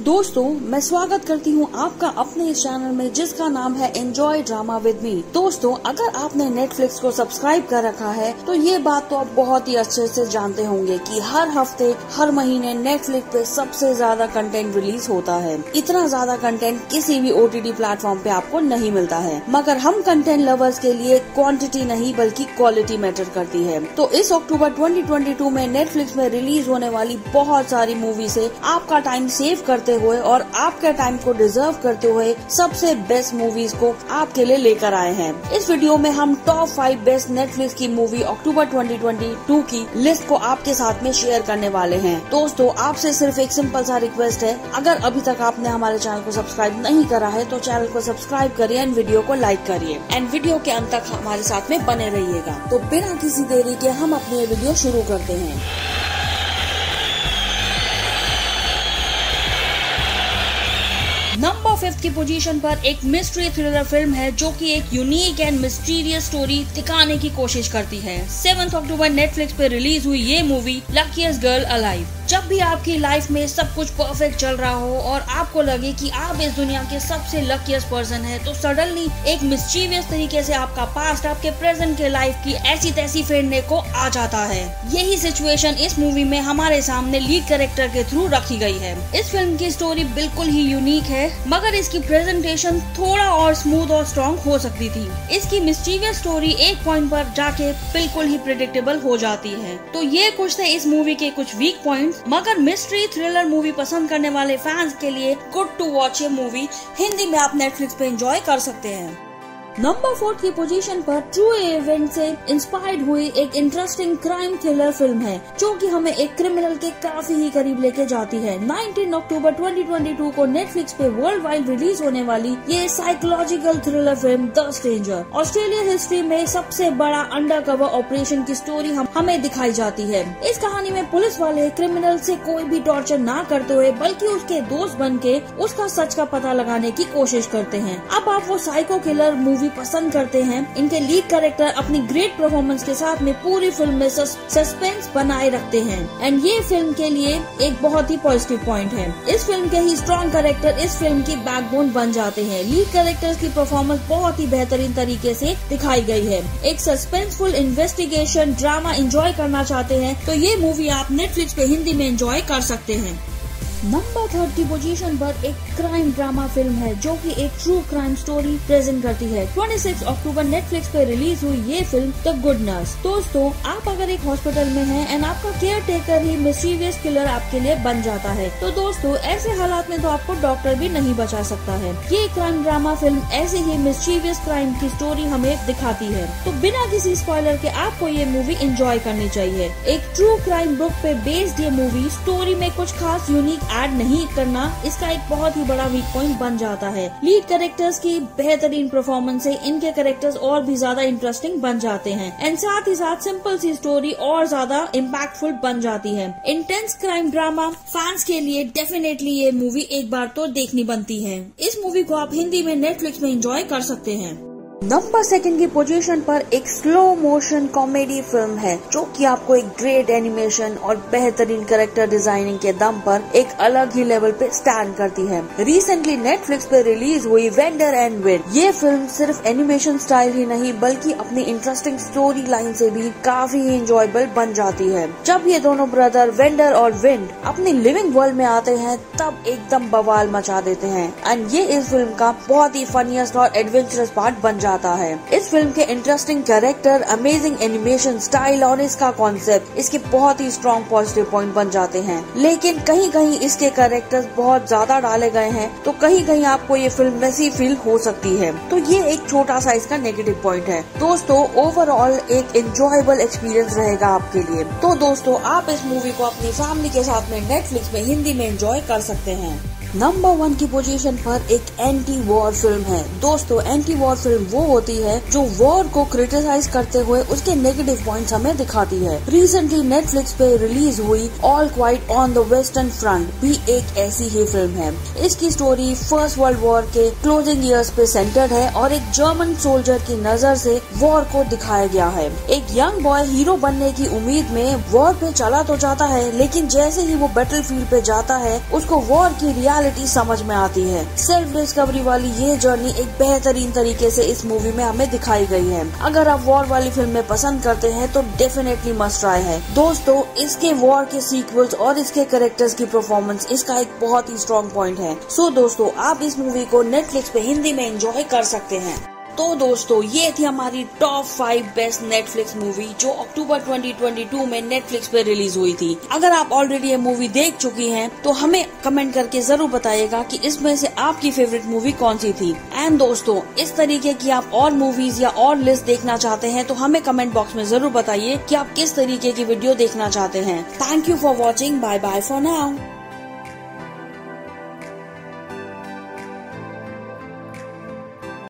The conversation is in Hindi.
दोस्तों, मैं स्वागत करती हूँ आपका अपने इस चैनल में जिसका नाम है एंजॉय ड्रामा विद मी। दोस्तों, अगर आपने नेटफ्लिक्स को सब्सक्राइब कर रखा है तो ये बात तो आप बहुत ही अच्छे से जानते होंगे कि हर हफ्ते हर महीने नेटफ्लिक्स पे सबसे ज्यादा कंटेंट रिलीज होता है। इतना ज्यादा कंटेंट किसी भी OTT प्लेटफॉर्म पे आपको नहीं मिलता है, मगर हम कंटेंट लवर्स के लिए क्वांटिटी नहीं बल्कि क्वालिटी मैटर करती है। तो इस अक्टूबर 2022 में नेटफ्लिक्स में रिलीज होने वाली बहुत सारी मूवी से आपका टाइम सेव करते हुए और आपके टाइम को डिजर्व करते हुए सबसे बेस्ट मूवीज को आपके लिए लेकर आए हैं। इस वीडियो में हम टॉप 5 बेस्ट नेटफ्लिक्स की मूवी अक्टूबर 2022 की लिस्ट को आपके साथ में शेयर करने वाले हैं। दोस्तों, आपसे सिर्फ एक सिंपल सा रिक्वेस्ट है, अगर अभी तक आपने हमारे चैनल को सब्सक्राइब नहीं करा है तो चैनल को सब्सक्राइब करिए एंड वीडियो को लाइक करिए एंड वीडियो के अंत तक हमारे साथ में बने रहिएगा। तो बिना किसी देरी के हम अपने वीडियो शुरू करते हैं। नंबर 5 की पोजीशन पर एक मिस्ट्री थ्रिलर फिल्म है जो कि एक यूनिक एंड मिस्टीरियस स्टोरी दिखाने की कोशिश करती है। 7 अक्टूबर नेटफ्लिक्स पे रिलीज हुई ये मूवी लकीएस्ट गर्ल अलाइव। जब भी आपकी लाइफ में सब कुछ परफेक्ट चल रहा हो और आपको लगे कि आप इस दुनिया के सबसे लकीएस्ट पर्सन है, तो सडनली एक मिस्टीरियस तरीके से आपका पास्ट आपके प्रेजेंट के लाइफ की ऐसी तैसी फेरने को आ जाता है। यही सिचुएशन इस मूवी में हमारे सामने लीड कैरेक्टर के थ्रू रखी गई है। इस फिल्म की स्टोरी बिल्कुल ही यूनिक है, मगर इसकी प्रेजेंटेशन थोड़ा और स्मूथ और स्ट्रॉन्ग हो सकती थी। इसकी मिस्टीरियस स्टोरी एक पॉइंट पर जाके बिल्कुल ही प्रेडिक्टेबल हो जाती है। तो ये कुछ थे इस मूवी के कुछ वीक पॉइंट्स, मगर मिस्ट्री थ्रिलर मूवी पसंद करने वाले फैंस के लिए गुड टू वॉच ये मूवी हिंदी में आप नेटफ्लिक्स पे एंजॉय कर सकते हैं। नंबर 4 की पोजीशन पर ट्रू इवेंट से इंस्पायर्ड हुई एक इंटरेस्टिंग क्राइम थ्रिलर फिल्म है जो कि हमें एक क्रिमिनल के काफी ही करीब लेके जाती है। 19 अक्टूबर 2022 को नेटफ्लिक्स पे वर्ल्ड वाइड रिलीज होने वाली ये psychological thriller film The Stranger Australia history में सबसे बड़ा अंडरकवर ऑपरेशन की स्टोरी हमें दिखाई जाती है। इस कहानी में पुलिस वाले क्रिमिनल से कोई भी टॉर्चर ना करते हुए बल्कि उसके दोस्त बन के उसका सच का पता लगाने की कोशिश करते हैं। अब आप वो साइको किलर मूवी पसंद करते हैं, इनके लीड कैरेक्टर अपनी ग्रेट परफॉर्मेंस के साथ में पूरी फिल्म में सस्पेंस बनाए रखते हैं एंड ये फिल्म के लिए एक बहुत ही पॉजिटिव पॉइंट है। इस फिल्म के ही स्ट्रॉन्ग कैरेक्टर इस फिल्म की बैकबोन बन जाते हैं। लीड कैरेक्टर्स की परफॉर्मेंस बहुत ही बेहतरीन तरीके से दिखाई गई है। एक सस्पेंसफुल इन्वेस्टिगेशन ड्रामा एंजॉय करना चाहते हैं तो ये मूवी आप नेटफ्लिक्स पे हिंदी में एंजॉय कर सकते हैं। नंबर 3 की पोजीशन पर एक क्राइम ड्रामा फिल्म है जो कि एक ट्रू क्राइम स्टोरी प्रेजेंट करती है। 26 अक्टूबर नेटफ्लिक्स पे रिलीज हुई ये फिल्म द गुड नर्स। दोस्तों, आप अगर एक हॉस्पिटल में हैं एंड आपका केयर टेकर ही मिस्टीरियस किलर आपके लिए बन जाता है, तो दोस्तों ऐसे हालात में तो आपको डॉक्टर भी नहीं बचा सकता है। ये क्राइम ड्रामा फिल्म ऐसे ही मिस्टीरियस क्राइम की स्टोरी हमें दिखाती है। तो बिना किसी स्पॉइलर के आपको ये मूवी एंजॉय करनी चाहिए। एक ट्रू क्राइम बुक पे बेस्ड ये मूवी स्टोरी में कुछ खास यूनिक ऐड नहीं करना इसका एक बहुत ही बड़ा वीक पॉइंट बन जाता है। लीड कैरेक्टर्स की बेहतरीन परफॉर्मेंस से इनके कैरेक्टर्स और भी ज्यादा इंटरेस्टिंग बन जाते हैं एंड साथ ही साथ सिंपल सी स्टोरी और ज्यादा इम्पैक्टफुल बन जाती है। इंटेंस क्राइम ड्रामा फैंस के लिए डेफिनेटली ये मूवी एक बार तो देखनी बनती है। इस मूवी को आप हिंदी में नेटफ्लिक्स में एंजॉय कर सकते हैं। नंबर 2 की पोजीशन पर एक स्लो मोशन कॉमेडी फिल्म है जो कि आपको एक ग्रेट एनिमेशन और बेहतरीन कैरेक्टर डिजाइनिंग के दम पर एक अलग ही लेवल पे स्टैंड करती है। रिसेंटली नेटफ्लिक्स पे रिलीज हुई वेंडर एंड विंड ये फिल्म सिर्फ एनिमेशन स्टाइल ही नहीं बल्कि अपनी इंटरेस्टिंग स्टोरी लाइन से भी काफी ही इंजॉयबल बन जाती है। जब ये दोनों ब्रदर वेंडर और विंड अपनी लिविंग वर्ल्ड में आते हैं तब एकदम बवाल मचा देते हैं एंड ये इस फिल्म का बहुत ही फनीएस्ट और एडवेंचरस पार्ट बन जाता है। इस फिल्म के interesting character, amazing animation style और इसका कॉन्सेप्ट इसके बहुत ही स्ट्रॉन्ग पॉजिटिव पॉइंट बन जाते हैं। लेकिन कहीं कहीं इसके कैरेक्टर्स बहुत ज्यादा डाले गए हैं तो कहीं कहीं आपको ये फिल्म वैसी फील हो सकती है। तो ये एक छोटा सा इसका नेगेटिव पॉइंट है। दोस्तों, ओवरऑल एक एंजॉयबल एक्सपीरियंस रहेगा आपके लिए। तो दोस्तों, आप इस मूवी को अपनी फैमिली के साथ में नेटफ्लिक्स में हिंदी में एंजॉय कर सकते हैं। नंबर 1 की पोजीशन पर एक एंटी वॉर फिल्म है। दोस्तों, एंटी वॉर फिल्म वो होती है जो वॉर को क्रिटिसाइज करते हुए उसके नेगेटिव पॉइंट्स हमें दिखाती है। रिसेंटली नेटफ्लिक्स पे रिलीज हुई All Quiet on the Western Front भी एक ऐसी ही फिल्म है। इसकी स्टोरी फर्स्ट वर्ल्ड वॉर के क्लोजिंग ईयर्स पे सेंटर्ड है और एक जर्मन सोल्जर की नजर से वॉर को दिखाया गया है। एक यंग बॉय हीरो बनने की उम्मीद में वॉर पे चला तो जाता है, लेकिन जैसे ही वो बैटल फील्ड पे जाता है उसको वॉर की रियलिटी समझ में आती है। सेल्फ डिस्कवरी वाली ये जर्नी एक बेहतरीन तरीके से इस मूवी में हमें दिखाई गई है। अगर आप वॉर वाली फिल्में पसंद करते हैं तो डेफिनेटली मस्ट ट्राई है। दोस्तों, इसके वॉर के सीक्वल्स और इसके कैरेक्टर्स की परफॉर्मेंस इसका एक बहुत ही स्ट्रॉन्ग पॉइंट है। सो दोस्तों, आप इस मूवी को नेटफ्लिक्स पे हिंदी में एंजॉय कर सकते हैं। तो दोस्तों, ये थी हमारी टॉप 5 बेस्ट नेटफ्लिक्स मूवी जो अक्टूबर 2022 में नेटफ्लिक्स पे रिलीज हुई थी। अगर आप ऑलरेडी ये मूवी देख चुकी हैं तो हमें कमेंट करके जरूर बताइएगा कि इसमें से आपकी फेवरेट मूवी कौन सी थी। एंड दोस्तों, इस तरीके की आप और मूवीज या और लिस्ट देखना चाहते हैं तो हमें कमेंट बॉक्स में जरूर बताइए कि आप किस तरीके की वीडियो देखना चाहते हैं। Thank you for watching. Bye bye for now.